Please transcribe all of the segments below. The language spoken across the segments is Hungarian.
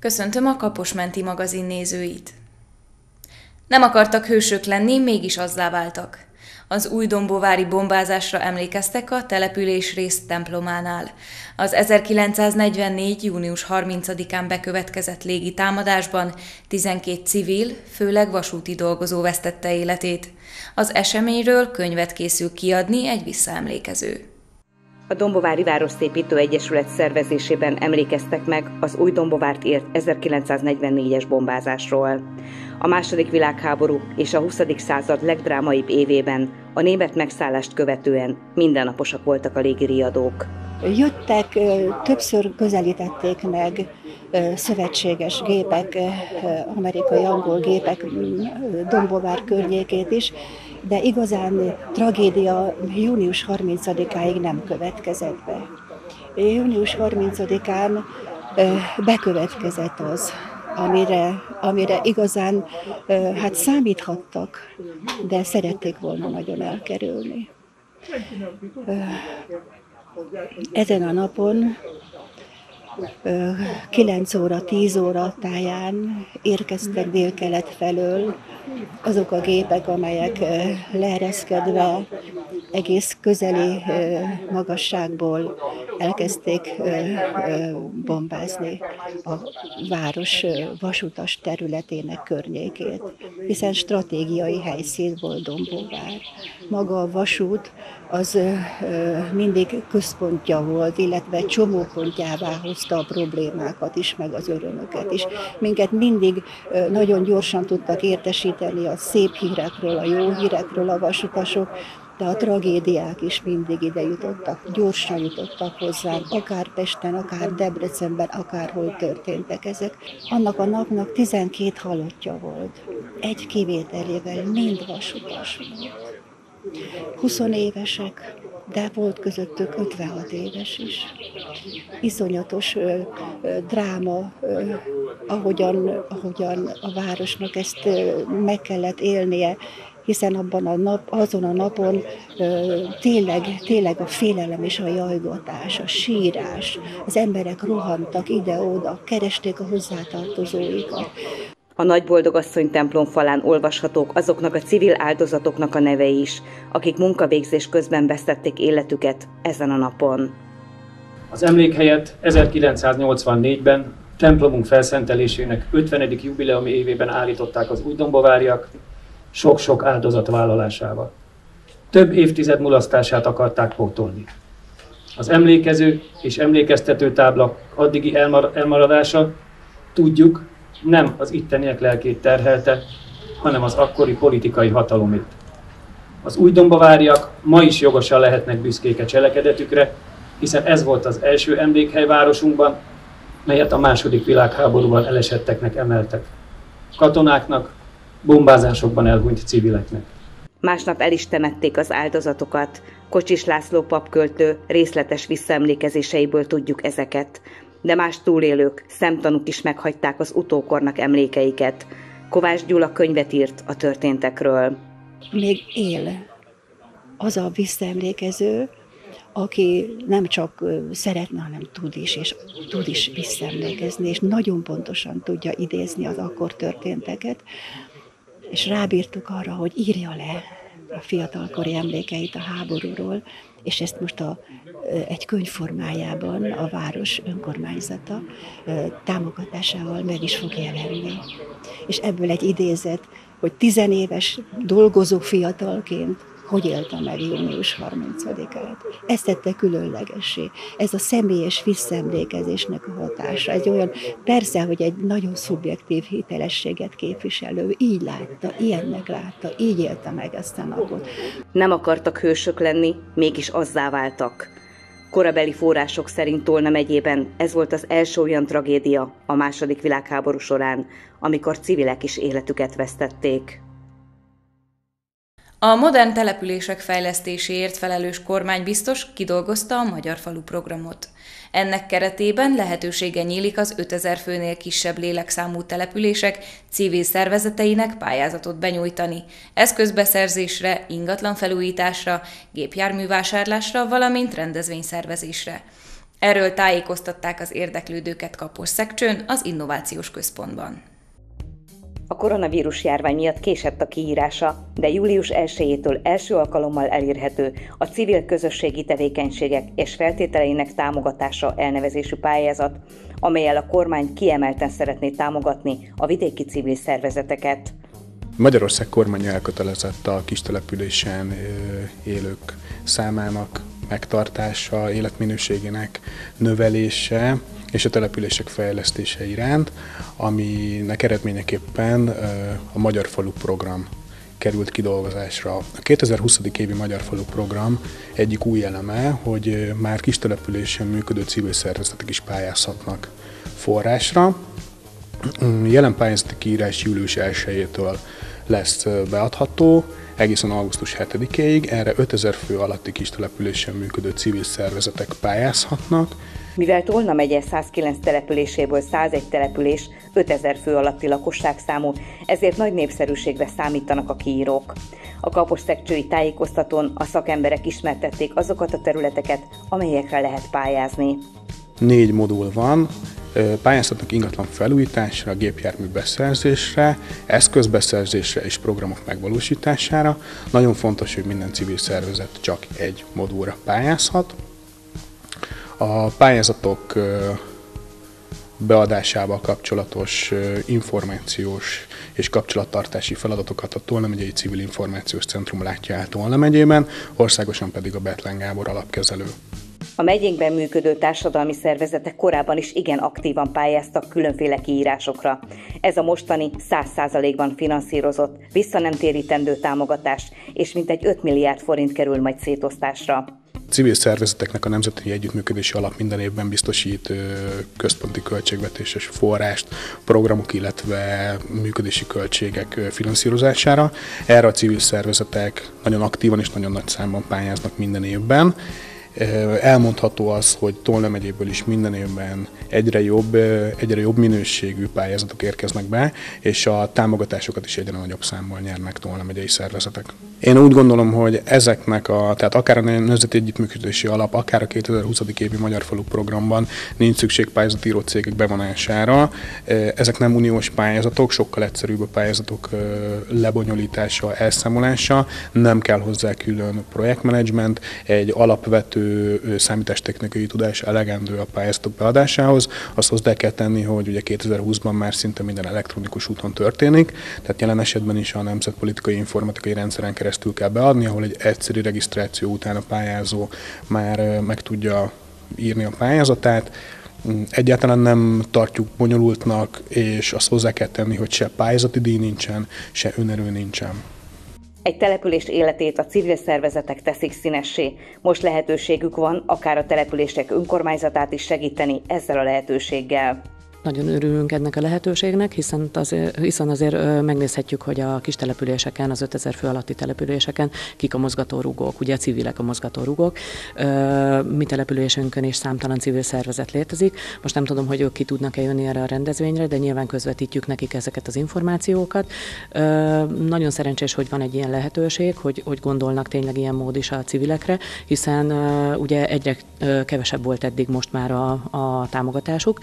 Köszöntöm a Kaposmenti magazin nézőit! Nem akartak hősök lenni, mégis azzá váltak. Az újdombovári bombázásra emlékeztek a településrész templománál. Az 1944. június 30-án bekövetkezett légi támadásban 12 civil, főleg vasúti dolgozó vesztette életét. Az eseményről könyvet készül kiadni egy visszaemlékező. A Dombovári Városszépítő Egyesület szervezésében emlékeztek meg az Újdombovárt ért 1944-es bombázásról. A II. Világháború és a 20. század legdrámaibb évében, a német megszállást követően mindennaposak voltak a légiriadók. Jöttek, többször közelítették meg szövetséges gépek, amerikai, angol gépek Dombovár környékét is, de igazán tragédia június 30-áig nem következett be. Június 30-án bekövetkezett az, amire igazán számíthattak, de szerették volna nagyon elkerülni. Ezen a napon 9 óra, 10 óra táján érkeztek délkelet felől azok a gépek, amelyek leereszkedve egész közeli magasságból elkezdték bombázni a város vasutas területének környékét, hiszen stratégiai helyszín volt Dombovár. Maga a vasút az mindig központja volt, illetve csomópontjává hozta a problémákat is, meg az örömöket is. Minket mindig nagyon gyorsan tudtak értesíteni a szép hírekről, a jó hírekről a vasutasok, de a tragédiák is mindig ide jutottak, gyorsan jutottak hozzánk, akár Pesten, akár Debrecenben, akárhol történtek ezek. Annak a napnak 12 halottja volt, egy kivételével mind vasutas volt. 20 évesek, de volt közöttük 56 éves is. Iszonyatos dráma, ahogyan a városnak ezt meg kellett élnie, hiszen azon a napon tényleg a félelem és a jajgatás, a sírás, az emberek rohantak ide-oda, keresték a hozzátartozóikat. A Nagyboldogasszony templom falán olvashatók azoknak a civil áldozatoknak a nevei is, akik munkavégzés közben vesztették életüket ezen a napon. Az emlékhelyet 1984-ben templomunk felszentelésének 50. jubileumi évében állították az újdombováriak, sok-sok áldozat vállalásával. Több évtized mulasztását akarták pótolni. Az emlékező és emlékeztető tábla addigi elmaradása, tudjuk, nem az itteniek lelkét terhelte, hanem az akkori politikai hatalomét. Az újdombováriak ma is jogosan lehetnek büszkék a cselekedetükre, hiszen ez volt az első emlékhely városunkban, melyet a II. Világháborúban elesetteknek emeltek. Katonáknak, bombázásokban elhunyt civileknek. Másnap el is temették az áldozatokat. Kocsis László papköltő részletes visszaemlékezéseiből tudjuk ezeket. De más túlélők, szemtanúk is meghagyták az utókornak emlékeiket. Kovács Gyula könyvet írt a történtekről. Még él az a visszaemlékező, aki nem csak szeretne, hanem tud is visszaemlékezni, és nagyon pontosan tudja idézni az akkor történteket, és rábírtuk arra, hogy írja le a fiatalkori emlékeit a háborúról, és ezt most egy könyv formájában a város önkormányzata támogatásával meg is fog jelenni. És ebből egy idézet, hogy 10 éves dolgozó fiatalként hogy élte meg június 30-át. Ezt tette különlegessé. Ez a személyes visszaemlékezésnek a hatása. Ez olyan, persze, hogy egy nagyon szubjektív hitelességet képviselő, így látta, ilyennek látta, így élte meg ezt a napot. Nem akartak hősök lenni, mégis azzá váltak. Korabeli források szerint Tolna megyében ez volt az első olyan tragédia a II. Világháború során, amikor civilek is életüket vesztették. A modern települések fejlesztéséért felelős kormánybiztos kidolgozta a Magyar Falu programot. Ennek keretében lehetősége nyílik az 5000 főnél kisebb lélekszámú települések civil szervezeteinek pályázatot benyújtani, eszközbeszerzésre, ingatlanfelújításra, gépjárművásárlásra, valamint rendezvényszervezésre. Erről tájékoztatták az érdeklődőket Kaposszegcsőn, az Innovációs Központban. A koronavírus járvány miatt késett a kiírása, de július 1-től első alkalommal elérhető a civil közösségi tevékenységek és feltételeinek támogatása elnevezésű pályázat, amellyel a kormány kiemelten szeretné támogatni a vidéki civil szervezeteket. Magyarország kormánya elkötelezett a kistelepülésen élők számának megtartása, életminőségének növelése és a települések fejlesztése iránt, aminek eredményeképpen a Magyar Falu Program került kidolgozásra. A 2020. évi Magyar Falu Program egyik új eleme, hogy már kistelepülésen működő civil szervezetek is pályázhatnak forrásra. Jelen pályázati kiírás július 1-től lesz beadható, egészen augusztus 7-ig. Erre 5000 fő alatti kistelepülésen működő civil szervezetek pályázhatnak. Mivel Tolna megye 109 településéből 101 település 5000 fő alatti lakosságszámú, ezért nagy népszerűségre számítanak a kiírók. A kaposszegcsői tájékoztatón a szakemberek ismertették azokat a területeket, amelyekre lehet pályázni. 4 modul van, pályázhatnak ingatlan felújításra, gépjármű beszerzésre, eszközbeszerzésre és programok megvalósítására. Nagyon fontos, hogy minden civil szervezet csak egy modulra pályázhat. A pályázatok beadásával kapcsolatos információs és kapcsolattartási feladatokat a Tolna megyei Civil Információs Centrum látja el Tolna megyében, országosan pedig a Bethlen Gábor alapkezelő. A megyénkben működő társadalmi szervezetek korábban is igen aktívan pályáztak különféle kiírásokra. Ez a mostani 100%-ban finanszírozott, vissza nem térítendő támogatás, és mintegy 5 milliárd forint kerül majd szétosztásra. A civil szervezeteknek a Nemzeti Együttműködési Alap minden évben biztosít központi költségvetéses forrást, programok, illetve működési költségek finanszírozására. Erre a civil szervezetek nagyon aktívan és nagyon nagy számban pályáznak minden évben. Elmondható az, hogy Tolna megyéből is minden évben egyre jobb minőségű pályázatok érkeznek be, és a támogatásokat is egyre nagyobb számmal nyernek Tolna megyei szervezetek. Én úgy gondolom, hogy tehát akár a Nemzeti Együttműködési Alap, akár a 2020. évi Magyar Falu Programban nincs szükség pályázatíró cégek bevonására. Ezek nem uniós pályázatok, sokkal egyszerűbb a pályázatok lebonyolítása, elszámolása, nem kell hozzá külön projektmenedzsment, egy alapvető számítástechnikai tudás elegendő a pályázatok beadásához. Azt hozzá kell tenni, hogy ugye 2020-ban már szinte minden elektronikus úton történik, tehát jelen esetben is a nemzetpolitikai informatikai rendszeren keresztül kell beadni, ahol egy egyszerű regisztráció után a pályázó már meg tudja írni a pályázatát. Egyáltalán nem tartjuk bonyolultnak, és azt hozzá kell tenni, hogy se pályázati díj nincsen, se önerő nincsen. Egy település életét a civil szervezetek teszik színessé. Most lehetőségük van akár a települések önkormányzatát is segíteni ezzel a lehetőséggel. Nagyon örülünk ennek a lehetőségnek, hiszen azért megnézhetjük, hogy a kis településeken, az 5000 fő alatti településeken kik a mozgatórugók, ugye a civilek a mozgatórugók. Mi településünkön is számtalan civil szervezet létezik. Most nem tudom, hogy ők ki tudnak-e jönni erre a rendezvényre, de nyilván közvetítjük nekik ezeket az információkat. Nagyon szerencsés, hogy van egy ilyen lehetőség, hogy gondolnak tényleg ilyen mód is a civilekre, hiszen ugye egyre kevesebb volt eddig most már a támogatásuk.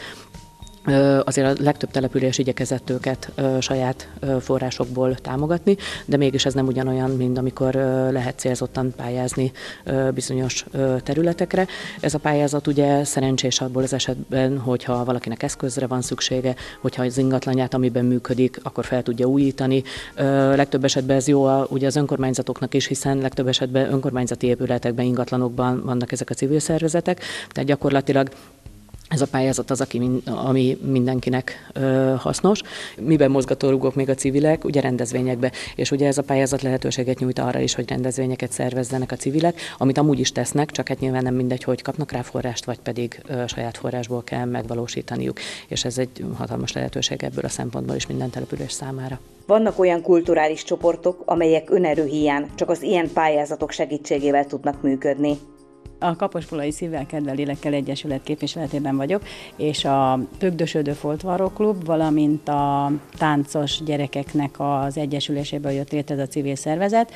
Azért a legtöbb település igyekezett őket saját forrásokból támogatni, de mégis ez nem ugyanolyan, mint amikor lehet célzottan pályázni bizonyos területekre. Ez a pályázat ugye szerencsés abból az esetben, hogyha valakinek eszközre van szüksége, hogyha az ingatlanját, amiben működik, akkor fel tudja újítani. Legtöbb esetben ez jó ugye az önkormányzatoknak is, hiszen legtöbb esetben önkormányzati épületekben, ingatlanokban vannak ezek a civil szervezetek, tehát gyakorlatilag ez a pályázat az, ami mindenkinek hasznos. Miben mozgatórugók még a civilek? Ugye rendezvényekbe. És ugye ez a pályázat lehetőséget nyújt arra is, hogy rendezvényeket szervezzenek a civilek, amit amúgy is tesznek, csak hát nyilván nem mindegy, hogy kapnak rá forrást, vagy pedig saját forrásból kell megvalósítaniuk. És ez egy hatalmas lehetőség ebből a szempontból is minden település számára. Vannak olyan kulturális csoportok, amelyek önerő hiány csak az ilyen pályázatok segítségével tudnak működni. A Kaposbulai Szívvel Kedvel Lélekkel Egyesület képviseletében vagyok, és a Tökdösödő Foltvarró Klub, valamint a táncos gyerekeknek az egyesüléséből jött létre ez a civil szervezet.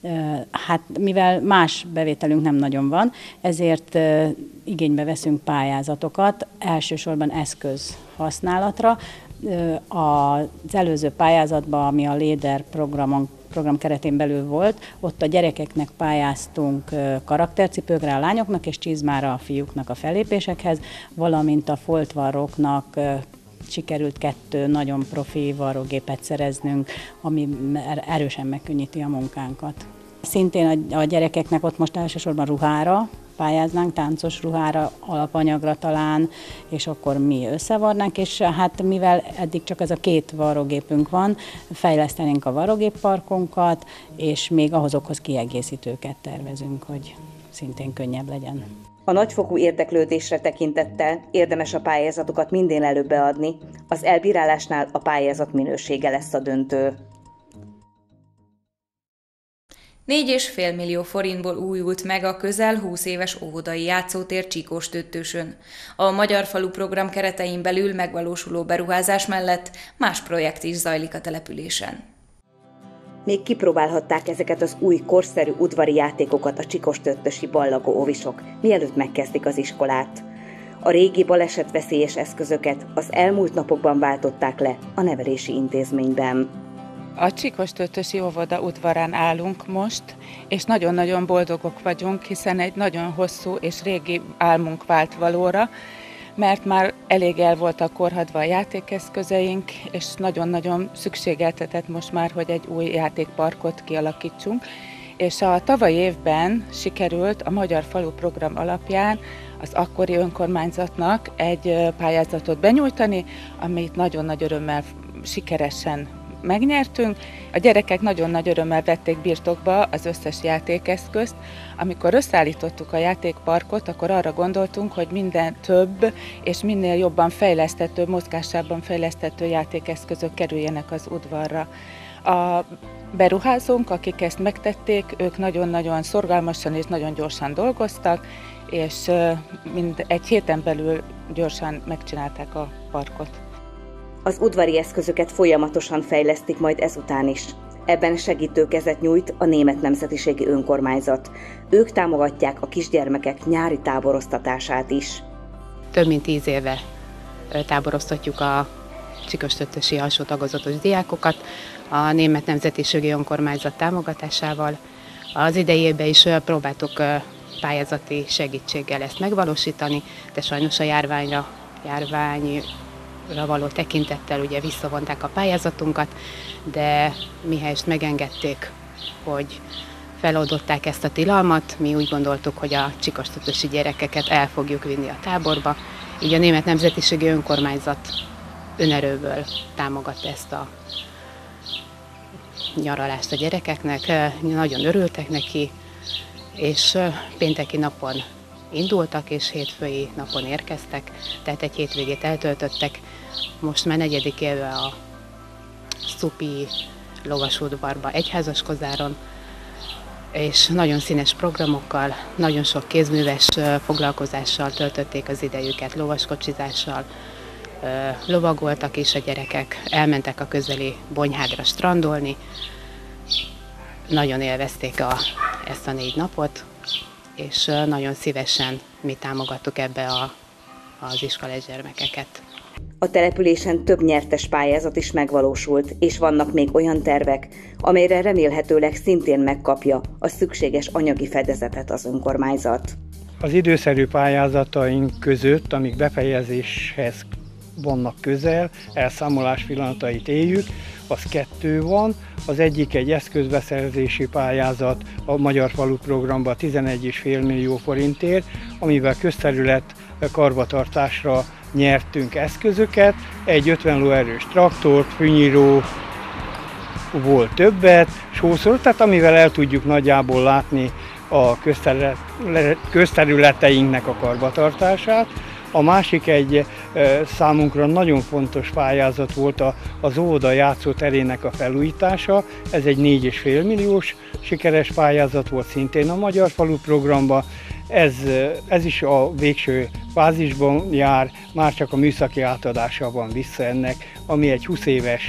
Hát mivel más bevételünk nem nagyon van, ezért igénybe veszünk pályázatokat, elsősorban eszköz használatra. Az előző pályázatban, ami a LÉDER program keretén belül volt, ott a gyerekeknek pályáztunk karaktercipőkre a lányoknak és csizmára a fiúknak a fellépésekhez, valamint a foltvarróknak sikerült 2 nagyon profi varrógépet szereznünk, ami erősen megkönnyíti a munkánkat. Szintén a gyerekeknek ott most elsősorban ruhára pályáznánk, táncos ruhára, alapanyagra talán, és akkor mi összevarnánk, és hát mivel eddig csak ez a 2 varrógépünk van, fejlesztenénk a varrógépparkunkat, és még ahhozokhoz kiegészítőket tervezünk, hogy szintén könnyebb legyen. A nagyfokú érdeklődésre tekintettel érdemes a pályázatokat minél előbb beadni, az elbírálásnál a pályázat minősége lesz a döntő. 4,5 millió forintból újult meg a közel 20 éves óvodai játszótér Csíkostöttösön. A Magyar Falu program keretein belül megvalósuló beruházás mellett más projekt is zajlik a településen. Még kipróbálhatták ezeket az új, korszerű udvari játékokat a csikostöttösi ballagó óvisok, mielőtt megkezdik az iskolát. A régi balesetveszélyes eszközöket az elmúlt napokban váltották le a nevelési intézményben. A Csíkostöttösi óvoda udvarán állunk most, és nagyon-nagyon boldogok vagyunk, hiszen egy nagyon hosszú és régi álmunk vált valóra, mert már elég el voltak korhadva a játékeszközeink, és nagyon-nagyon szükségeltetett most már, hogy egy új játékparkot kialakítsunk. És a tavalyi évben sikerült a Magyar Falu program alapján az akkori önkormányzatnak egy pályázatot benyújtani, amit nagyon nagy örömmel sikeresen megnyertünk. A gyerekek nagyon nagy örömmel vették birtokba az összes játékeszközt. Amikor összeállítottuk a játékparkot, akkor arra gondoltunk, hogy minden több és minél jobban fejleszthető, mozgásában fejleszthető játékeszközök kerüljenek az udvarra. A beruházónk, akik ezt megtették, ők nagyon-nagyon szorgalmasan és nagyon gyorsan dolgoztak, és mind egy héten belül gyorsan megcsinálták a parkot. Az udvari eszközöket folyamatosan fejlesztik majd ezután is. Ebben segítőkezet nyújt a Német Nemzetiségi Önkormányzat. Ők támogatják a kisgyermekek nyári táboroztatását is. Több mint 10 éve táboroztatjuk a Csíkostöttösi alsó tagozatos diákokat a Német Nemzetiségi Önkormányzat támogatásával. Az idei évben is próbáltuk pályázati segítséggel ezt megvalósítani, de sajnos a járványra való tekintettel ugye visszavonták a pályázatunkat, de mihelyest megengedték, hogy feloldották ezt a tilalmat, mi úgy gondoltuk, hogy a csíkostöttösi gyerekeket el fogjuk vinni a táborba, így a Német Nemzetiségi Önkormányzat önerőből támogatta ezt a nyaralást a gyerekeknek, nagyon örültek neki, és pénteki napon indultak, és hétfői napon érkeztek, tehát egy hétvégét eltöltöttek. Most már 4. éve a Szupi lovasudvarba Egyházaskozáron, és nagyon színes programokkal, nagyon sok kézműves foglalkozással töltötték az idejüket, lovaskocsizással, lovagoltak is a gyerekek, elmentek a közeli Bonyhádra strandolni, nagyon élvezték ezt a 4 napot, és nagyon szívesen mi támogattuk ebbe az iskolás gyermekeket. A településen több nyertes pályázat is megvalósult, és vannak még olyan tervek, amelyre remélhetőleg szintén megkapja a szükséges anyagi fedezetet az önkormányzat. Az időszerű pályázataink között, amik befejezéshez vannak közel, elszámolás pillanatait éljük, az 2 van. Az egyik egy eszközbeszerzési pályázat a Magyar Falu programba 11,5 millió forintért, amivel közterület karbantartásra nyertünk eszközöket, egy 50 lóerős traktort, fűnyíró volt többet, sószor, tehát amivel el tudjuk nagyjából látni a közterületeinknek a karbantartását. A másik egy számunkra nagyon fontos pályázat volt az óvoda játszóterének a felújítása. Ez egy 4,5 milliós sikeres pályázat volt szintén a Magyar Falu programba. Ez is a végső fázisban jár, már csak a műszaki átadása van vissza ennek, ami egy 20 éves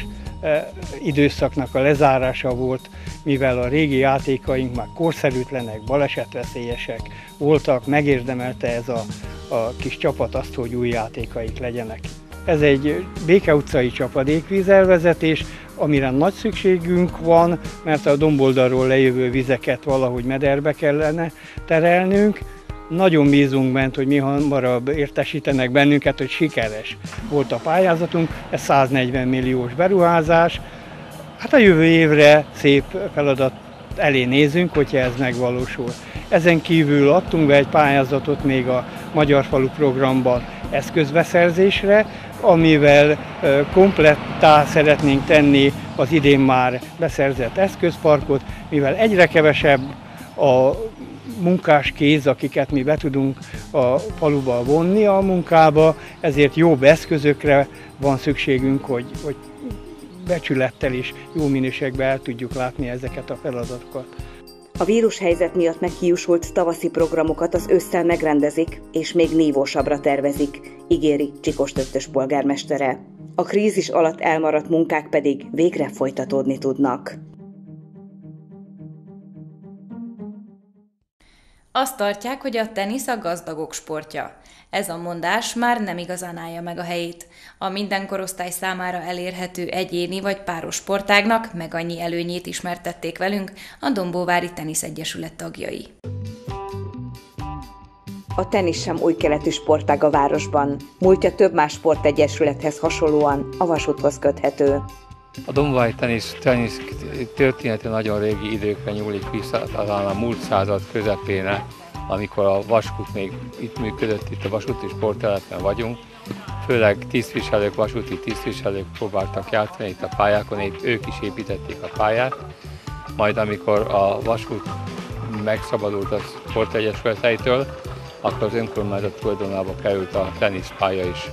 időszaknak a lezárása volt, mivel a régi játékaink már korszerűtlenek, balesetveszélyesek voltak, megérdemelte ez a kis csapat azt, hogy új játékaik legyenek. Ez egy Béke utcai csapadékvízelvezetés, amire nagy szükségünk van, mert a domboldalról lejövő vizeket valahogy mederbe kellene terelnünk. Nagyon bízunk bent, hogy mi hamarabb értesítenek bennünket, hogy sikeres volt a pályázatunk. Ez 140 milliós beruházás. Hát a jövő évre szép feladat elé nézünk, hogyha ez megvalósul. Ezen kívül adtunk be egy pályázatot még a Magyar Falu programban eszközbeszerzésre, amivel komplettá szeretnénk tenni az idén már beszerzett eszközparkot, mivel egyre kevesebb a munkás kéz, akiket mi be tudunk a faluba vonni a munkába, ezért jobb eszközökre van szükségünk, hogy becsülettel és jó minőségben el tudjuk látni ezeket a feladatokat. A vírushelyzet miatt meghiúsult tavaszi programokat az ősszel megrendezik, és még nívósabbra tervezik, ígéri Csikós Töttös polgármestere. A krízis alatt elmaradt munkák pedig végre folytatódni tudnak. Azt tartják, hogy a tenisz a gazdagok sportja. Ez a mondás már nem igazán állja meg a helyét. A minden korosztály számára elérhető egyéni vagy páros sportágnak meg annyi előnyét ismertették velünk a Dombóvári Tenisz Egyesület tagjai. A tenisz sem új keletű sportág a városban. Múltja több más sportegyesülethez hasonlóan a vasúthoz köthető. A Dombóvári tenisz története nagyon régi időkre nyúlik vissza, talán a múlt század közepére, amikor a vasút még itt működött, itt a vasúti sporttelepen vagyunk. Főleg tisztviselők, vasúti tisztviselők próbáltak játszani itt a pályákon, ők is építették a pályát. Majd amikor a vasút megszabadult a sportegyesületeitől, akkor az önkormányzat tulajdonába került a teniszpálya is.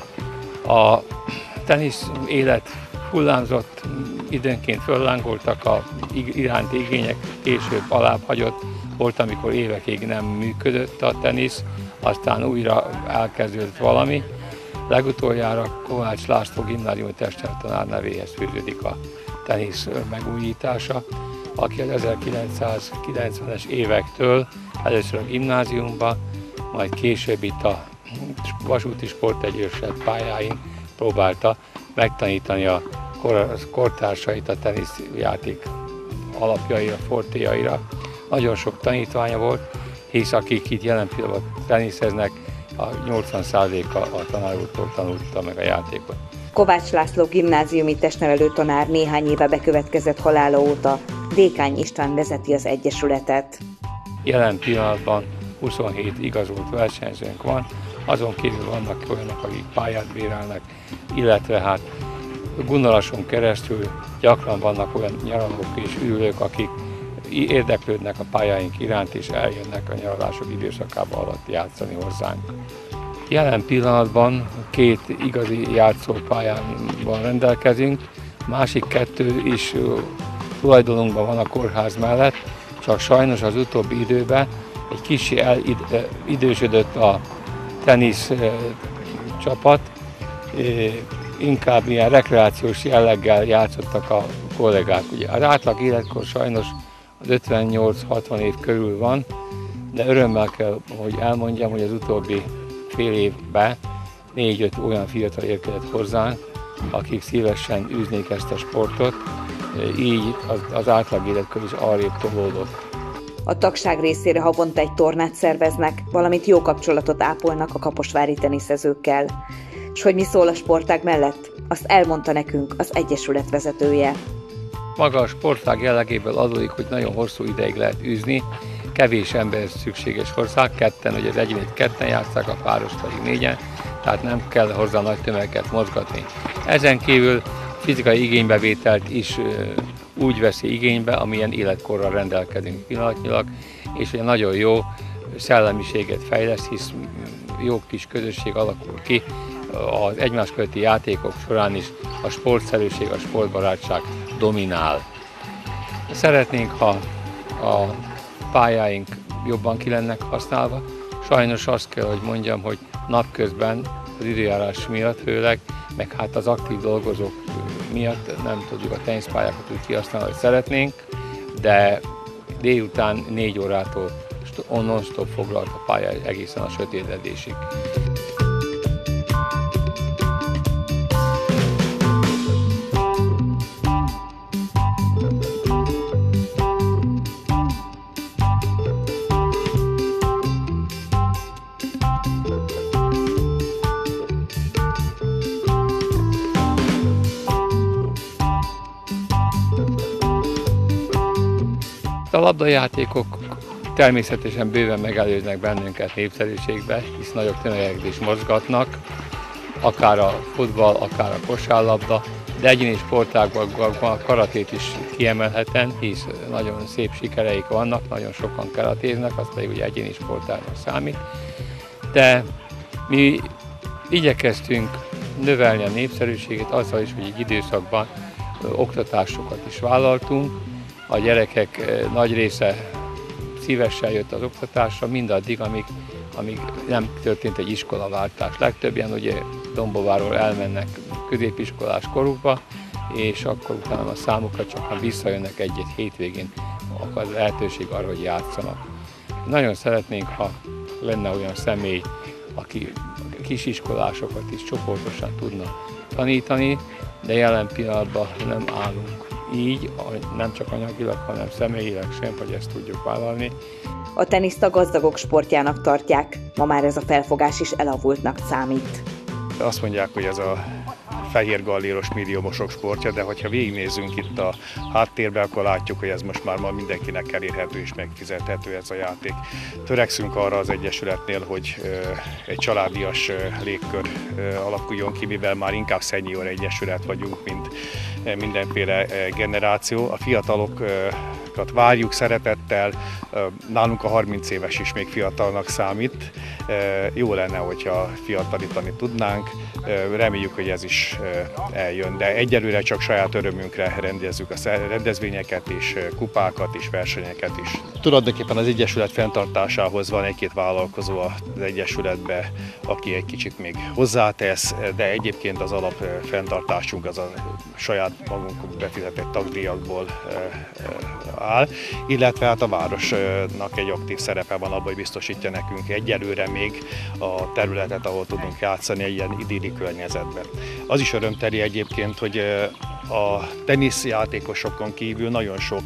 A tenisz élet hullámzott, időnként föllángoltak a iránti igények, később alább hagyott. Volt, amikor évekig nem működött a tenisz, aztán újra elkezdődött valami. Legutoljára Kovács László gimnáziumi testeltanár nevéhez fűződik a tenisz megújítása, aki az 1990-es évektől először a gimnáziumba, majd később itt a vasúti sportegyesület pályáin próbálta megtanítani a kortársait a teniszjáték alapjaira, fortéjaira. Nagyon sok tanítványa volt, hisz akik itt jelen pillanatban teniszeznek, a 80%-a a tanár úrtól tanulta meg a játékot. Kovács László gimnáziumi testnevelő tanár néhány éve bekövetkezett halála óta Dékány István vezeti az egyesületet. Jelen pillanatban 27 igazolt versenyzőnk van, azon kívül vannak olyanok, akik pályát bérelnek, illetve hát Gunnorason keresztül gyakran vannak olyan nyaralók és ülők, akik érdeklődnek a pályáink iránt, és eljönnek a nyaralások időszakában alatt játszani hozzánk. Jelen pillanatban 2 igazi játszópályával rendelkezünk, másik 2 is tulajdonunkban van a kórház mellett, csak sajnos az utóbbi időben egy kicsi idősödött a tenisz csapat, inkább ilyen rekreációs jelleggel játszottak a kollégák. Ugye az átlag életkor sajnos az 58-60 év körül van, de örömmel kell, hogy elmondjam, hogy az utóbbi fél évben 4-5 olyan fiatal érkezett hozzánk, akik szívesen űznék ezt a sportot, így az átlag életkor is arrébb tolódott. A tagság részére havonta egy tornát szerveznek, valamint jó kapcsolatot ápolnak a kaposvári teniszezőkkel. És hogy mi szól a sportág mellett, azt elmondta nekünk az egyesület vezetője. Maga a sportág jellegéből adódik, hogy nagyon hosszú ideig lehet űzni, kevés ember szükséges hozzá, ketten, hogy az egyénét ketten játsszák, a páros pedig 4-en, tehát nem kell hozzá nagy tömeget mozgatni. Ezen kívül fizikai igénybevételt is úgy veszi igénybe, amilyen életkorral rendelkezünk pillanatnyilag, és egy nagyon jó szellemiséget fejleszt, hisz jó kis közösség alakul ki, az egymás közötti játékok során is a sportszerűség, a sportbarátság dominál. Szeretnénk, ha a pályáink jobban ki lennek használva. Sajnos azt kell, hogy mondjam, hogy napközben az időjárás miatt főleg, meg hát az aktív dolgozók miatt nem tudjuk a teniszpályákat úgy kihasználni, hogy szeretnénk, de délután 4 órától non-stop foglalt a pálya egészen a sötétedésig. A labdajátékok természetesen bőven megelőznek bennünket népszerűségbe, hisz nagyobb tömegek is mozgatnak, akár a futball, akár a kosárlabda, de egyéni sportágban a karatét is kiemelhetem, hisz nagyon szép sikereik vannak, nagyon sokan karatéznek, az pedig ugye egyéni sportágnak számít. De mi igyekeztünk növelni a népszerűségét azzal is, hogy egy időszakban oktatásokat is vállaltunk. A gyerekek nagy része szívesen jött az oktatásra, mindaddig, amíg nem történt egy iskolaváltás. Legtöbben ugye Dombóvárról elmennek középiskolás korukba, és akkor utána a számukra csak visszajönnek egy-egy hétvégén, akkor az lehetőség arra, hogy játszanak. Nagyon szeretnénk, ha lenne olyan személy, aki kisiskolásokat is csoportosan tudna tanítani, de jelen pillanatban nem állunk így, nem csak anyagilag, hanem személyileg sem, hogy ezt tudjuk vállalni. A teniszt a gazdagok sportjának tartják, ma már ez a felfogás is elavultnak számít. Azt mondják, hogy ez a fehér galléros médiumosok sportja, de hogyha végignézzünk itt a háttérbe, akkor látjuk, hogy ez most már mindenkinek elérhető és megfizethető ez a játék. Törekszünk arra az Egyesületnél, hogy egy családias légkör alakuljon ki, mivel már inkább senior egyesület vagyunk, mint mindenféle generáció. A fiatalokat várjuk szeretettel, nálunk a 30 éves is még fiatalnak számít. Jó lenne, hogyha fiatalítani tudnánk, reméljük, hogy ez is eljön, de egyelőre csak saját örömünkre rendezzük a rendezvényeket is, kupákat is, versenyeket is. Tulajdonképpen az Egyesület fenntartásához van egy-két vállalkozó az Egyesületbe, aki egy kicsit még hozzátesz, de egyébként az alap fenntartásunk az a saját magunk befizetett tagdíjakból áll, illetve hát a városnak egy aktív szerepe van abban, hogy biztosítja nekünk egyelőre még a területet, ahol tudunk játszani egy ilyen idilli környezetben. Az is örömteli egyébként, hogy a teniszjátékosokon kívül nagyon sok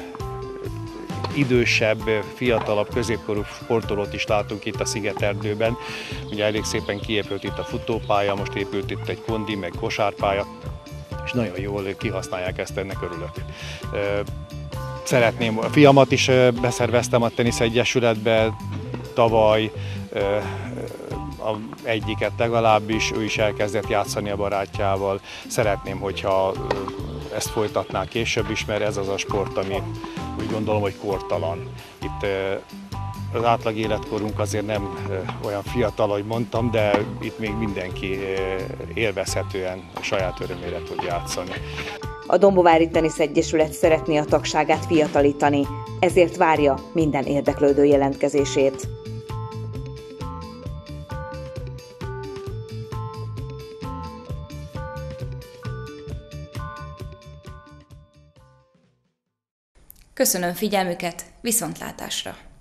idősebb, fiatalabb, középkorú sportolót is látunk itt a Szigeterdőben. Ugye elég szépen kiépült itt a futópálya, most épült itt egy kondi, meg kosárpálya, és nagyon jól kihasználják ezt, ennek örülök. Szeretném, a fiamat is beszerveztem a Tenisz Egyesületbe tavaly, egyiket legalábbis, ő is elkezdett játszani a barátjával. Szeretném, hogyha ezt folytatná később is, mert ez az a sport, ami úgy gondolom, hogy kortalan. Itt az átlag életkorunk azért nem olyan fiatal, ahogy mondtam, de itt még mindenki élvezhetően saját örömére tud játszani. A Dombovári Tenisz Egyesület szeretné a tagságát fiatalítani, ezért várja minden érdeklődő jelentkezését. Köszönöm figyelmüket, viszontlátásra!